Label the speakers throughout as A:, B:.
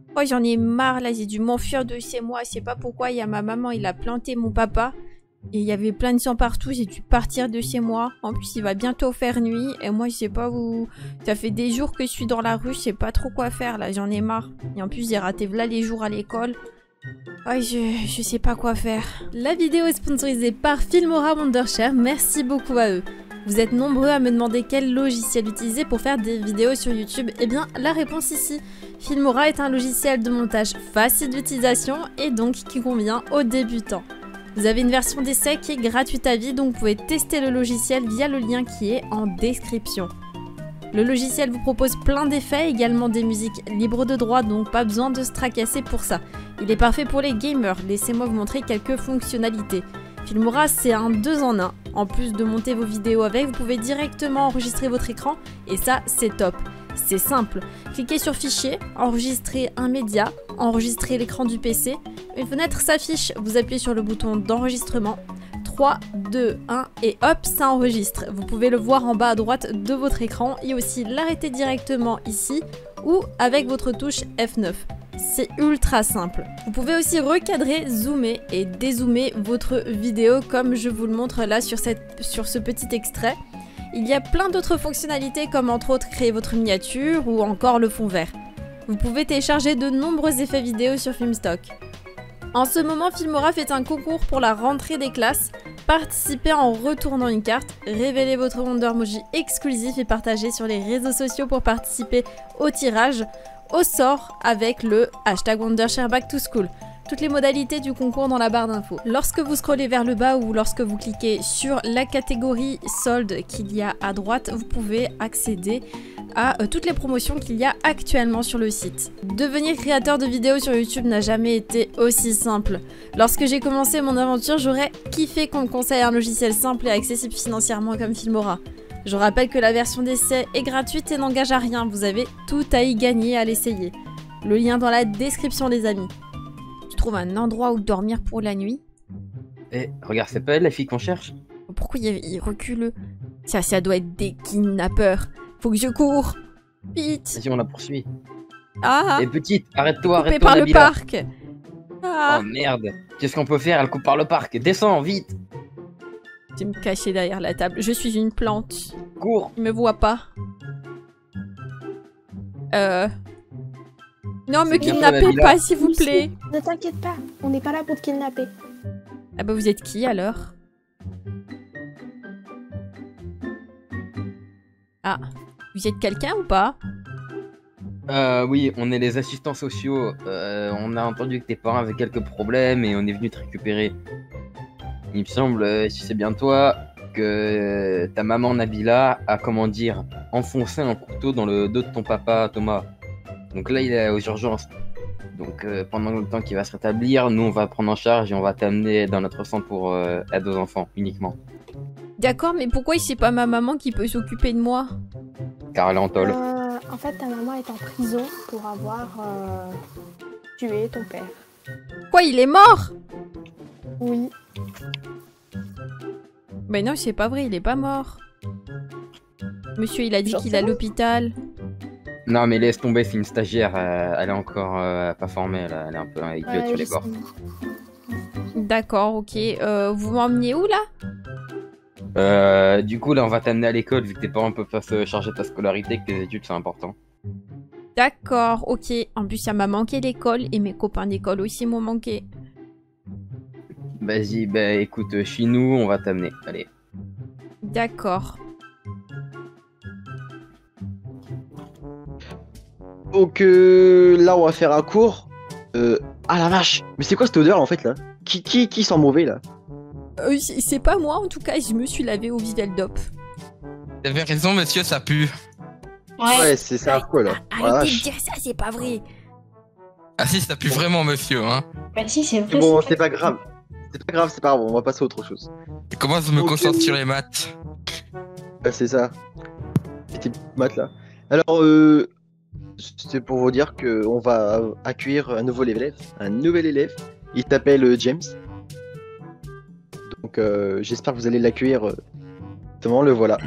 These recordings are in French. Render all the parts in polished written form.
A: Oh, j'en ai marre, là, j'ai dû m'enfuir de chez moi. Je sais pas pourquoi, il y a ma maman, il a planté mon papa. Et il y avait plein de sang partout, j'ai dû partir de chez moi. En plus, il va bientôt faire nuit. Et moi, je sais pas où... Ça fait des jours que je suis dans la rue, je sais pas trop quoi faire, là, j'en ai marre. Et en plus, j'ai raté là les jours à l'école. Ouais, je sais pas quoi faire. La vidéo est sponsorisée par Filmora Wondershare, merci beaucoup à eux. Vous êtes nombreux à me demander quel logiciel utiliser pour faire des vidéos sur YouTube. Eh bien, la réponse ici. Filmora est un logiciel de montage facile d'utilisation et donc qui convient aux débutants. Vous avez une version d'essai qui est gratuite à vie, donc vous pouvez tester le logiciel via le lien qui est en description. Le logiciel vous propose plein d'effets, également des musiques libres de droit, donc pas besoin de se tracasser pour ça. Il est parfait pour les gamers, laissez-moi vous montrer quelques fonctionnalités. Filmora, c'est un 2 en 1. En plus de monter vos vidéos avec, vous pouvez directement enregistrer votre écran, et ça, c'est top. C'est simple, cliquez sur Fichier, enregistrer un média, enregistrer l'écran du PC. Une fenêtre s'affiche, vous appuyez sur le bouton d'enregistrement. 3, 2, 1 et hop, ça enregistre. Vous pouvez le voir en bas à droite de votre écran et aussi l'arrêter directement ici ou avec votre touche F9. C'est ultra simple. Vous pouvez aussi recadrer, zoomer et dézoomer votre vidéo comme je vous le montre là sur ce petit extrait. Il y a plein d'autres fonctionnalités comme entre autres créer votre miniature ou encore le fond vert. Vous pouvez télécharger de nombreux effets vidéo sur Filmstock. En ce moment, Filmora fait un concours pour la rentrée des classes. Participez en retournant une carte, révélez votre Wondermoji exclusif et partagez sur les réseaux sociaux pour participer au tirage au sort avec le hashtag Wondershare Back to School. Toutes les modalités du concours dans la barre d'infos. Lorsque vous scrollez vers le bas ou lorsque vous cliquez sur la catégorie solde qu'il y a à droite, vous pouvez accéder à toutes les promotions qu'il y a actuellement sur le site. Devenir créateur de vidéos sur YouTube n'a jamais été aussi simple. Lorsque j'ai commencé mon aventure, j'aurais kiffé qu'on me conseille un logiciel simple et accessible financièrement comme Filmora. Je rappelle que la version d'essai est gratuite et n'engage à rien, vous avez tout à y gagner à l'essayer. Le lien dans la description les amis. Tu trouves un endroit où dormir pour la nuit?
B: Eh, regarde, c'est pas elle la fille qu'on cherche?
A: Pourquoi il recule? Ça doit être des kidnappeurs. Faut que je cours. Vite.
B: Vas-y, on la poursuit.
A: Ah.
B: Eh petite, arrête-toi,
A: Coupé
B: arrête-toi
A: par le
B: Nabila.
A: parc. Ah.
B: Oh merde. Qu'est-ce qu'on peut faire? Elle coupe par le parc. Descends, vite.
A: Je vais me cacher derrière la table. Je suis une plante.
B: Cours.
A: Il me voit pas. Non, me kidnappez pas, s'il vous plaît.
C: Ne t'inquiète pas, on n'est pas là pour te kidnapper.
A: Ah bah vous êtes qui alors? Ah, vous êtes quelqu'un ou pas?
B: Oui, on est les assistants sociaux. On a entendu que tes parents avaient quelques problèmes et on est venu te récupérer. Il me semble, si c'est bien toi, que ta maman Nabila a, comment dire, enfoncé un couteau dans le dos de ton papa Thomas. Donc là, il est aux urgences. Donc pendant le temps qu'il va se rétablir, nous on va prendre en charge et on va t'amener dans notre centre pour aide aux enfants uniquement.
A: D'accord, mais pourquoi c'est pas ma maman qui peut s'occuper de moi?
B: Car elle est en tôle.
C: En fait, ta maman est en prison pour avoir tué ton père.
A: Quoi, il est mort?
C: Oui.
A: Mais non, c'est pas vrai, il est pas mort. Monsieur, il a dit qu'il est à l'hôpital.
B: Non mais laisse tomber, c'est une stagiaire, elle est encore pas formée, elle est un peu idiote sur les bords.
A: D'accord, ok. Vous m'emmenez où là?
B: Du coup là on va t'amener à l'école vu que tes parents peuvent pas se charger de ta scolarité, que tes études c'est important.
A: D'accord, ok. En plus ça m'a manqué l'école et mes copains d'école aussi m'ont manqué.
B: Vas-y, bah écoute, chez nous on va t'amener, allez.
A: D'accord.
D: Donc là on va faire un cours. Ah la vache, mais c'est quoi cette odeur en fait là? Qui sent mauvais là?
A: C'est pas moi en tout cas, je me suis lavé au Viveldop.
E: Vous avez raison monsieur, ça pue.
D: Ouais, c'est ça quoi là?
A: Arrêtez de dire ça, c'est pas vrai.
E: Ah si, ça pue vraiment monsieur, hein.
C: Bah si, c'est vrai.
D: Bon, c'est pas grave. C'est pas grave, c'est pas grave, on va passer à autre chose.
E: Je commence à me concentrer sur les maths.
D: Ouais, c'est ça. C'était maths là. Alors, c'est pour vous dire qu'on va accueillir un nouvel élève. Il s'appelle James. Donc, j'espère que vous allez l'accueillir. Justement, le voilà.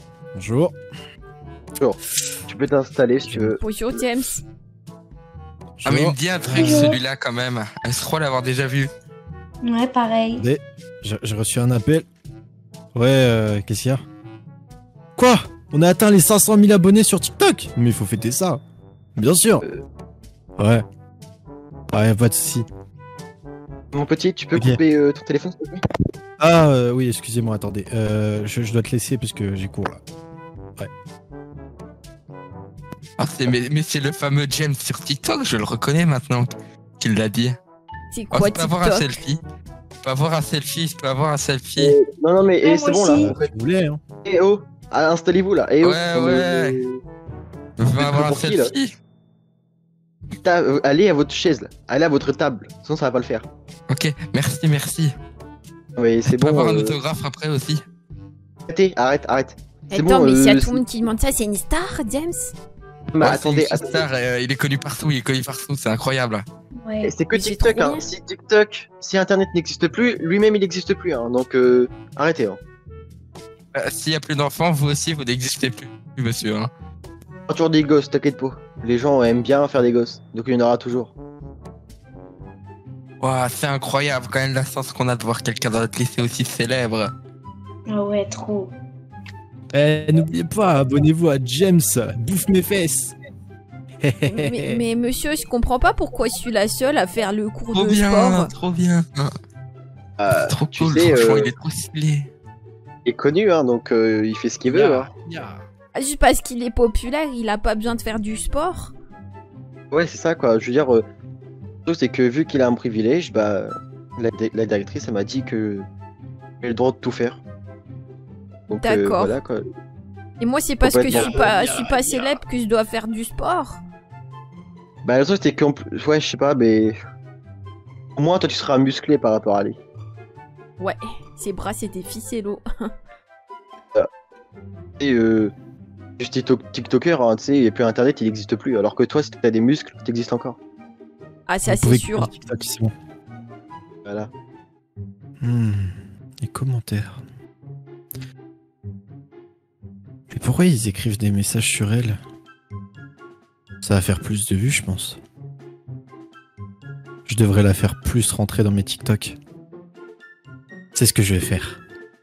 F: Bonjour.
D: Bonjour. Tu peux t'installer si tu veux.
A: Bonjour James.
E: Ah, mais il me dit un truc, celui-là, quand même. Elle se croit l'avoir déjà vu.
F: Ouais, pareil.
G: Attendez, j'ai reçu un appel. Ouais, qu'est-ce qu'il y a? Quoi? On a atteint les 500 000 abonnés sur TikTok? Mais il faut fêter ça. Bien sûr. Ouais. Ouais, pas de soucis.
D: Mon petit, tu peux
G: Ok.
D: couper ton téléphone s'il te plaît?
G: Ah, oui, excusez-moi, attendez. Je dois te laisser parce que j'ai cours là.
E: Ah, mais c'est le fameux James sur TikTok, je le reconnais maintenant qu'il l'a dit.
A: C'est
E: Oh,
A: quoi
E: je peux avoir un
A: TikTok?
E: selfie. Je peux avoir un selfie, je peux avoir un selfie.
D: Non, mais
F: Ouais,
D: c'est
F: moi
D: bon
F: aussi.
D: là.
G: Vous voulez, hein?
D: Eh oh, ah, installez-vous là. Eh oh.
E: Ouais. Je peux avoir un
D: pour qui, là
E: selfie.
D: Allez à votre chaise là. Allez à votre table. Sinon ça va pas le faire.
E: Ok, merci.
D: Mais
E: Je
D: c'est
E: peux
D: bon.
E: avoir un autographe après aussi.
D: Arrête. C'est
A: Attends,
D: bon,
A: mais s'il y a tout
D: c'est-
A: le monde qui demande ça, c'est une star, James?
D: Bah,
E: Ouais,
D: attendez,
E: c'est une star, il est connu partout, c'est incroyable.
F: Ouais.
D: c'est que
A: Mais c'est
D: TikTok.
A: trop
D: Hein.
A: bien.
D: Si Internet n'existe plus, lui-même il n'existe plus. Hein. Donc arrêtez. Hein.
E: S'il y a plus d'enfants, vous aussi, vous n'existez plus, monsieur. Hein.
D: Il y aura toujours des gosses, t'inquiète pas. Les gens aiment bien faire des gosses. Donc il y en aura toujours.
E: Ouah, c'est incroyable quand même la chance qu'on a de voir quelqu'un dans notre lycée aussi célèbre.
F: Ah ouais, trop.
G: N'oubliez pas, abonnez-vous à James. Bouffe mes fesses.
A: Mais monsieur, je comprends pas pourquoi je suis la seule à faire le cours
E: Trop
A: de
E: bien,
A: sport.
E: trop bien. Trop
D: tu
E: cool,
D: sais,
E: franchement, il est trop stylé.
D: Il est connu, hein, donc il fait ce qu'il veut. Hein.
A: Ah, juste parce qu'il est populaire, il a pas besoin de faire du sport.
D: Ouais, c'est ça quoi. Je veux dire, le truc, c'est que vu qu'il a un privilège, bah, la directrice, elle m'a dit que j'ai le droit de tout faire. Donc
A: D'accord.
D: voilà quoi.
A: Et moi, c'est parce que je suis
D: Complètement.
A: pas célèbre que je dois faire du sport.
D: Bah, le truc, c'est qu'en plus, ouais, je sais pas, mais. Au moins, toi, tu seras musclé par rapport à lui.
A: Ouais, ses bras, c'était ficello.
D: Et juste TikToker, hein, tu sais, et puis Internet, il n'existe plus. Alors que toi, si t'as des muscles, t'existes encore.
A: Ah, ça,
G: Vous
A: c'est
G: pouvez
A: sûr.
G: quitter TikTok, c'est bon.
D: Voilà.
G: Les commentaires. Mais pourquoi ils écrivent des messages sur elle? Ça va faire plus de vues, je pense. Je devrais la faire plus rentrer dans mes TikTok. C'est ce que je vais faire.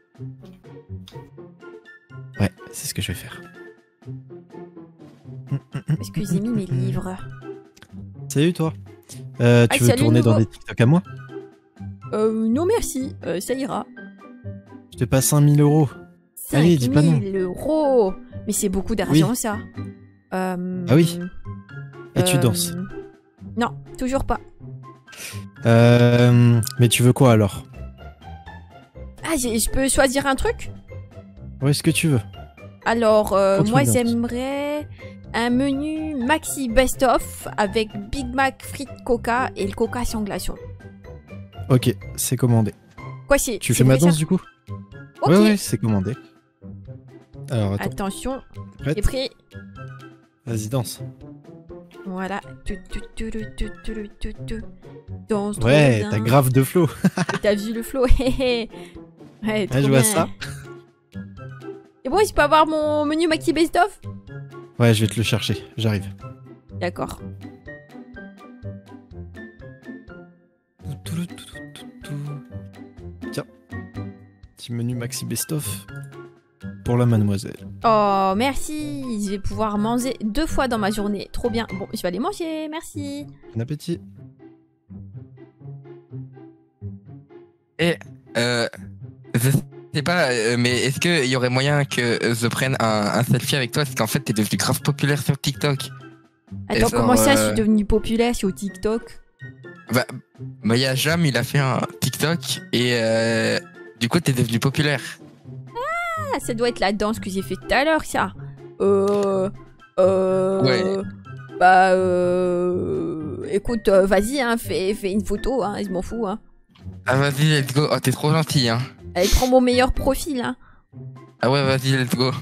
G: Ouais, c'est ce que je vais faire.
A: Parce que j'ai mis mes livres.
G: Salut toi. Tu veux
A: salut,
G: tourner dans
A: nouveau.
G: des TikTok à moi?
A: Non merci, ça ira.
G: Je te passe 5000 €. Allez, dis pas non.
A: 5 000 €. Mais c'est beaucoup d'argent, ça.
G: Ah oui. Et tu danses.
A: Non, toujours pas.
G: Mais tu veux quoi alors?
A: Ah, je peux choisir un truc?
G: Ouais, ce que tu veux.
A: Alors,
G: Quand tu
A: moi,
G: veux.
A: j'aimerais un menu maxi best-of avec Big Mac, frites, coca et le coca sans glaçon.
G: Ok, c'est commandé.
A: Quoi, c'est
G: Tu
A: c'est
G: fais ma
A: vrai, ça?
G: danse du coup?
A: Ok.
G: Ouais, c'est commandé. Alors attends,
A: Attention,
G: prête?
A: t'es prêt?
G: Vas-y, danse.
A: Voilà. Danse trop
G: Ouais,
A: bien.
G: t'as grave de flow.
A: T'as vu le flow? Ouais, trop
G: je vois
A: bien.
G: ça.
A: Et bon, je peux avoir mon menu maxi best-of?
G: Ouais, je vais te le chercher, j'arrive.
A: D'accord.
G: Tiens. Petit menu maxi best-of pour la mademoiselle.
A: Oh, merci. Je vais pouvoir manger 2 fois dans ma journée. Trop bien. Bon, je vais aller manger. Merci.
G: Bon appétit.
E: Je sais pas, mais est-ce qu'il y aurait moyen que je prenne un selfie avec toi? Parce qu'en fait, t'es devenu grave populaire sur TikTok.
A: Attends,
E: genre,
A: comment ça, je suis devenue populaire sur TikTok?
E: Bah, y a Jam, il a fait un TikTok et du coup, t'es devenu populaire.
A: Ah, ça doit être la danse que j'ai fait tout à l'heure, ça.
E: Ouais.
A: Bah, écoute, vas-y, hein, fais une photo, hein, je m'en fous, hein.
E: Ah, vas-y, let's go. Oh, t'es trop gentil, hein.
A: Allez, prends mon meilleur profil, hein.
E: Ah ouais, vas-y, let's go.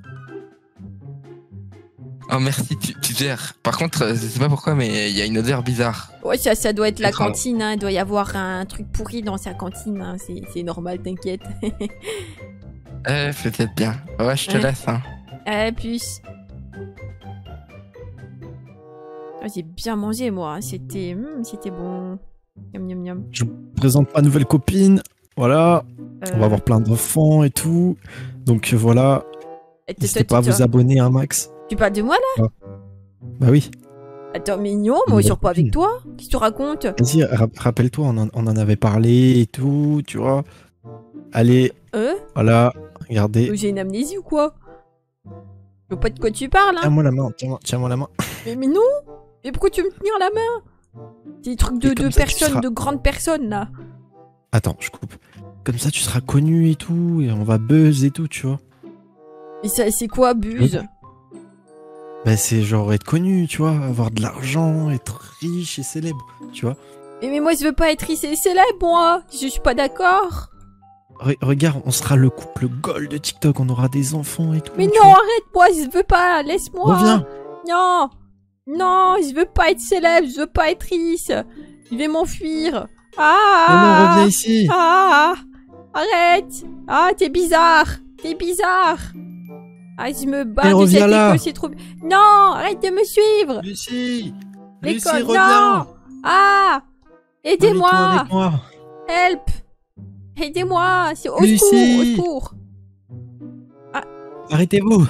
E: Oh, merci, tu gères. Par contre, je sais pas pourquoi, mais il y a une odeur bizarre.
A: Ouais, ça doit être la
E: Étrange.
A: cantine, hein. Il doit y avoir un truc pourri dans sa cantine, hein. C'est normal, t'inquiète.
E: Peut-être bien. Ouais, je te
A: Ouais.
E: laisse, hein.
A: Plus. Ah, j'ai bien mangé, moi. C'était bon. Miam, miam, miam.
G: Je vous présente ma nouvelle copine. Voilà. On va avoir plein d'enfants et tout. Donc voilà. N'hésitez pas à vous abonner un max.
A: Tu parles de moi, là?
G: Bah oui.
A: Attends, mignon, moi, je sors pas avec toi. Qu'est-ce que tu racontes?
G: Vas-y, rappelle-toi, on en avait parlé et tout, tu vois. Allez, voilà, regardez.
A: J'ai une amnésie ou quoi? Je vois pas de quoi tu parles, hein.
G: Tiens-moi la main, tiens-moi la main.
A: Mais non! Mais pourquoi tu veux me tenir la main? C'est des trucs de personnes, de grandes personnes, là.
G: Attends, je coupe. Comme ça, tu seras connu et tout, et on va buzz et tout, tu vois.
A: Et ça, c'est quoi, buzz?
G: Bah, c'est genre être connu, tu vois, avoir de l'argent, être riche et célèbre, tu vois.
A: Mais moi, je veux pas être riche et célèbre, moi. Je suis pas d'accord.
G: Regarde, on sera le couple gold de TikTok, on aura des enfants et tout.
A: Mais non, arrête-moi, je veux pas, laisse-moi.
G: Reviens.
A: Non, non, je veux pas être célèbre, je veux pas être riche. Je vais m'enfuir. Ah.
G: Non, reviens ici.
A: Ah, arrête. Ah, t'es bizarre. T'es bizarre. Ah, je me bats de cette école, c'est trop... Non, arrête de me suivre.
G: Lucie,
A: l'école,
G: reviens.
A: Non. Ah, aidez-moi.
G: Avec moi.
A: Help. Aidez-moi, c'est au
G: Lucie.
A: secours, au secours. Ah.
G: Arrêtez-vous.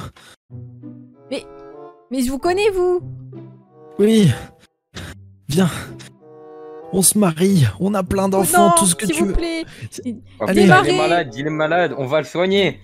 A: Mais je vous connais, vous.
G: Oui. Viens. On se marie, on a plein d'enfants,
A: Non,
G: tout ce que tu veux.
A: s'il vous plaît.
G: Allez.
B: Il est malade, on va le soigner.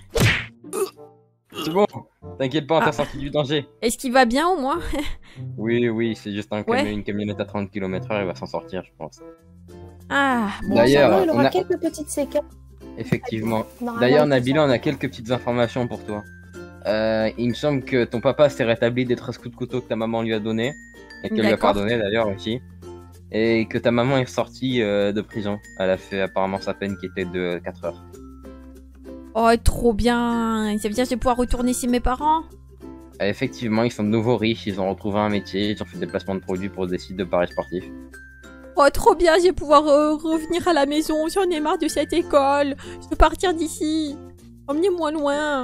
B: C'est bon, t'inquiète pas, on t'a sorti du danger.
A: Est-ce qu'il va bien, au moins?
B: Oui, c'est juste une camionnette à 30 km/h, il va s'en sortir, je pense.
A: Ah,
C: Bon,
B: D'ailleurs,
C: ça va, il
B: on
C: aura
B: a...
C: quelques petites séquelles.
B: Effectivement.
C: Normalement,
B: D'ailleurs,
C: tout
B: Nabila,
C: ça.
B: on a quelques petites informations pour toi. Il me semble que ton papa s'est rétabli des 13 coups de couteau que ta maman lui a donné, et qu'elle lui a
A: D'accord.
B: pardonné d'ailleurs aussi. Et que ta maman est sortie de prison. Elle a fait apparemment sa peine qui était de 4 heures.
A: Oh, trop bien. Ça veut dire que je vais pouvoir retourner chez mes parents?
B: Effectivement, ils sont de nouveau riches, ils ont retrouvé un métier, ils ont fait des placements de produits pour des sites de paris sportifs.
A: Oh, trop bien, je vais pouvoir revenir à la maison. J'en ai marre de cette école. Je veux partir d'ici. Emmenez-moi loin.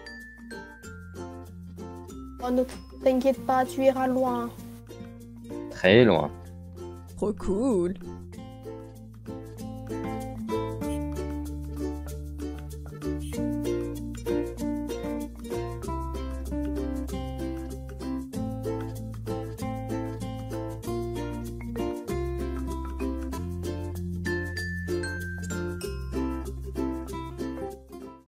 C: Oh, ne t'inquiète pas, tu iras loin.
B: Très loin.
A: Trop cool.